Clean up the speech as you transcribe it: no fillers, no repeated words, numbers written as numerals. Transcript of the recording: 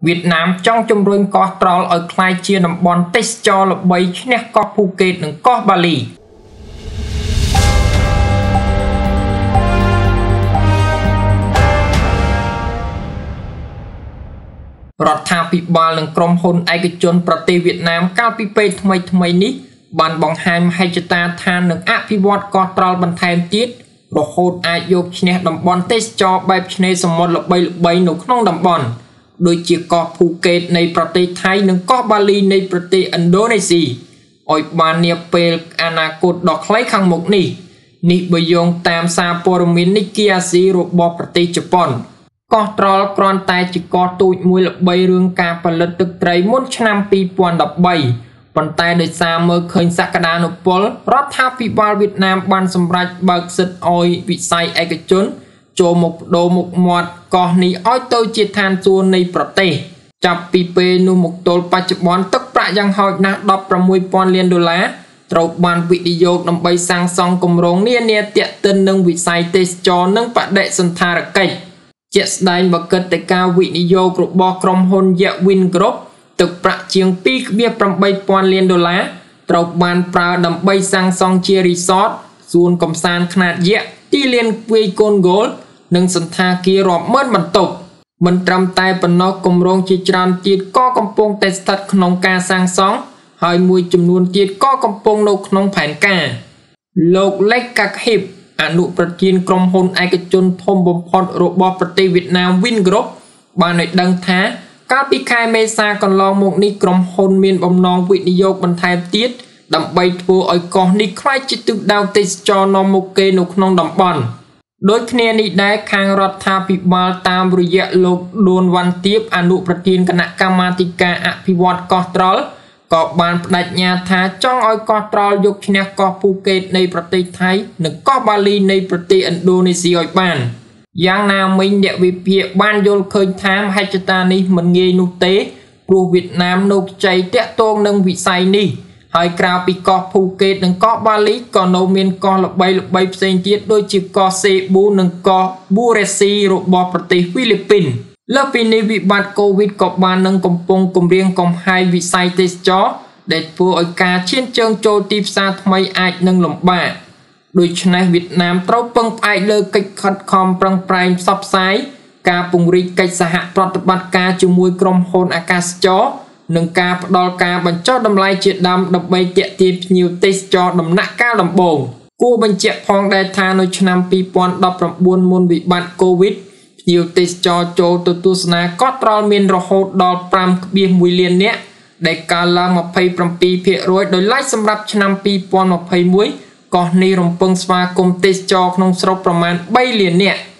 Việt Nam trong chùm rừng Koh Tral ở khai chia nằm bon test cho là bay nét Koh PhuketនិងKoh Bali រដ្ឋាភិបាលនិងក្រុមហ៊ុនឯកជនប្រទេសវៀតណាមកាលពីពេលថ្មីនេះបានបង្ហាញមហិច្ឆតាថានឹងអភិវឌ្ឍកោះត្រល់បន្ថែមទៀតរហូតអាចយកឈ្នះតំបន់ទេសចរបែបឆ្នេរសមុទ្រល្បីៗនៅក្នុងតំបន់ដូចជាកោះភូកេតនៃប្រទេសថៃនិងកោះបាលីនៃប្រទេសឥណ្ឌូនេស៊ីឲ្យបាននាពេលអនាគតដ៏ខ្លីខាងមុខនេះបើយោងតាមសារព័ត៌មាន Nikkei Asia របស់ប្រទេសជប៉ុនកោះត្រល់គ្រាន់តែជាកោះទូចមួយល្បីរឿងការផលិតទឹកត្រីមុនឆ្នាំ 2013 ប៉ុន្តែដោយសារមើលឃើញសក្តានុពលរដ្ឋាភិបាលវៀតណាមបានសម្រេចបើកសិទ្ធិឲ្យវិស័យឯកជនចូលមកបដូរមុខមាត់កោះនេះឲ្យទៅជាឋានសួគ៌នៃប្រទេសចាប់ពីពេលនោះមកទល់បច្ចុប្បន្នទឹកប្រាក់យ៉ាងហោចណាស់ 16,000 លានដុល្លារត្រូវបានវិនិយោគដើម្បីសាងសង់គម្រោងនានាទាក់ទិននឹងវិស័យទេសចរនិងបដិសណ្ឋារកិច្ចជាក់ស្ដែងបើគិតទៅការវិនិយោគរបស់ក្រុមហ៊ុន Win Group ទឹកប្រាក់ជាង 2,800 លានដុល្លារត្រូវបានប្រើដើម្បីសាងសង់ជារីសតសួនកំសាន្តខ្នាតយក្សទីលានវាយកូនហ្គោលនិងសន្តាគាររាប់ម៉ឺនបន្ទប់មិនត្រឹមតែប៉ុណ្ណោះគម្រោងជាច្រើនទៀតក៏កំពុងតែស្ថិតក្នុងការសាងសង់ហើយមួយចំនួនទៀតក៏កំពុងនៅក្នុងផែនការលោកលេខកាក់ហ៊ីបអនុប្រធានក្រុមហ៊ុនឯកជនធំបំផុតរបស់ប្រទេសវៀតណាម Win Group បានឲ្យដឹងថាកាលពីខែមេសាកន្លងមកនេះក្រុមហ៊ុនមានបំណងវិនិយោគបន្ថែមទៀតដើម្បីធ្វើឲ្យកោះនេះក្លាយជាទិសដៅទេសចរនាំមុខគេនៅក្នុងតំបន់ដូចគ្នានេះដែរខាងរដ្ឋាភិបាលតាមរយៈលោកដួនវ៉ាន់ទៀបអនុប្រធានគណៈកម្មាធិការអភិវឌ្ឍកោះត្រល់ក៏បានបដិញ្ញាថាចង់ឲ្យកោះត្រល់យកឈ្នះកោះភូកេតនៃប្រទេសថៃនិងកោះបាលីនៃប្រទេសឥណ្ឌូនេស៊ីឲ្យបានយ៉ាងណាមិញអ្នកវិភាគបានយល់ឃើញថាមហិច្ឆតានេះមិនងាយនោះទេព្រោះវៀតណាមនៅខ្ចីតាក់ទងនឹងវិស័យនេះហើយក្រៅពីកោះភូកេតនិងកោះបាលីក៏នៅមានកោះល្បីៗផ្សេងទៀតដូចជាកោះសេប៊ូនិងកោះប៊ូរេស៊ីរបស់ប្រទេសហ្វីលីពីនលើពីនេះវិបត្តិកូវីដក៏បាននឹងកំពុងគំរាមកំហែងវិស័យទេសចរដែលធ្វើឲ្យការឈានជើងចូលទីផ្សារថ្មីអាចនឹងលំបាកដូច្នេះវៀតណាមត្រូវពឹងផ្អែកលើកិច្ចខិតខំប្រឹងប្រែងផ្សព្វផ្សាយការពង្រីកកិច្ចសហប្រតិបត្តិការជាមួយក្រុមហ៊ុនអាកាសចរនិងការផ្ដល់ការបញ្ចុះតម្លៃជាដើមដើម្បីទាក់ទាញភ្ញៀវទេសចរដំណាក់កាលដំបូងគួរបញ្ជាក់ផងដែរថានៅឆ្នាំ 2019 មុនវិបត្តិកូវីដភ្ញៀវទេសចរចូលទៅទស្សនាកោះត្រល់មានរហូតដល់ 5.1 លាននាក់ដែលកើនឡើង 27% ដោយឡែកសម្រាប់ឆ្នាំ 2021 កោះនេះរំពឹងស្វាគមន៍ទេសចរក្នុងស្រុកប្រមាណ 3 លាននាក់